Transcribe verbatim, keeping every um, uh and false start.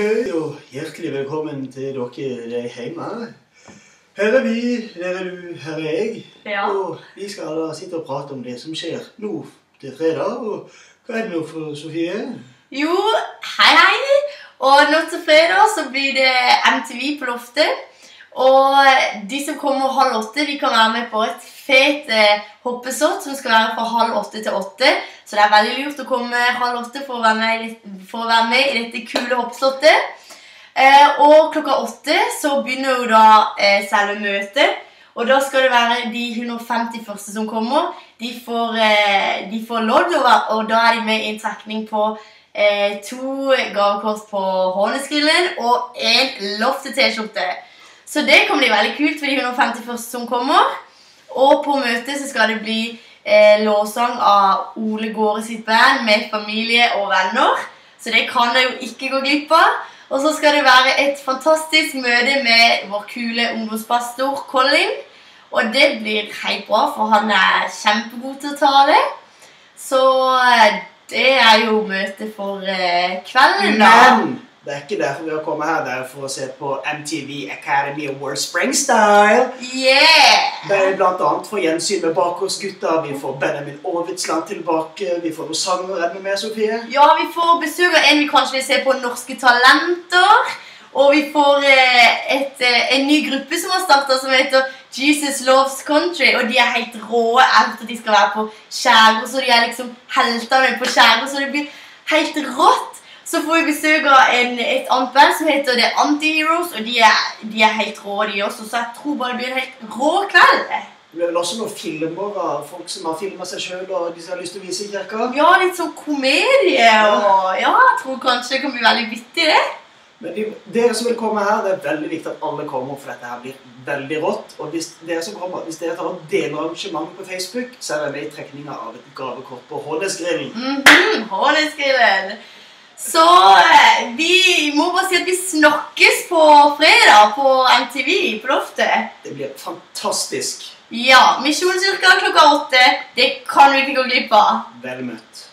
Hei og hjertelig velkommen til dere hjemme. Her er vi, her er du, her er jeg. Ja. Og vi skal da sitte og prate om det som skjer nå til fredag. Og hva er det nå for Sofie? Jo, hei hei. Og nå til fredag så blir det M T V på loftet. Og de som kommer halv åtte, de kan være med på et fet eh, hoppesott som skal være fra halv åtte til åtte. Så det er veldig lurt å komme halv åtte for å være med, i- for å være med i dette kule hoppslottet. Eh, og klokka åtte så begynner jo da eh, selve møtet. Og da skal det være de hundre og femti første som kommer. De får, eh, de får lodd, og, og da er de med i en trekning på eh, to gavekort på Hånesgrillen og en loftet T-skjorte. Så det kommer bli veldig kult for de hundre og femti første som kommer. Og på møtet så skal det bli eh, låsang av Ole Gårde sitt band med familie og venner. Så det kan jeg jo ikke gå glipp av. Og så skal det være et fantastisk møte med vår kule ungdomspastor Colin. Og det blir helt bra, for han er kjempegod til å tale. Så eh, det er jo møte for eh, kvelden da. Men det er ikke derfor vi har kommet her, det er for å se på M T V Academy Awards Springstyle. Yeah! Det er blant annet for gjensyn med Bakgårdsgutta. Vi får Benjamin Aavitsland tilbake. Vi får noen sanger enda mer, Sofie. Ja, vi får besøk av en vi kanskje vil se på Norske Talenter. Og vi får eh, et, eh, en ny gruppe som har startet som heter Jesus Loves Country. Og de er helt råe etter at de skal være på skjærgård, så de er liksom heltene på skjærgård, så det blir helt rått. Så får vi besøk av en, et annet band som heter The Anti-Heroes, og de er, de er helt rå de også, så jeg tror bare det blir en helt rå kveld. Det blir vel også noen filmer av folk som har filmet seg selv og de som har lyst til å vise i kirka. Ja, litt sånn komedie, og ja, jeg tror kanskje det kan bli veldig vittig det. Men de, dere som vil komme her, det er veldig viktig at alle kommer, for dette her blir veldig rått. Og hvis dere som kommer, hvis dere tar og deler arrangementet på Facebook, så er det med i trekningen av et gavekort på Hånesgrillen. Mhm, Hånesgrillen. Så eh, vi må bare si at vi snakkes på fredag på M T V på loftet. Det blir fantastisk. Ja, misjonskirka klokka åtte. Det kan vi ikke gå glipp av. Vel møtt.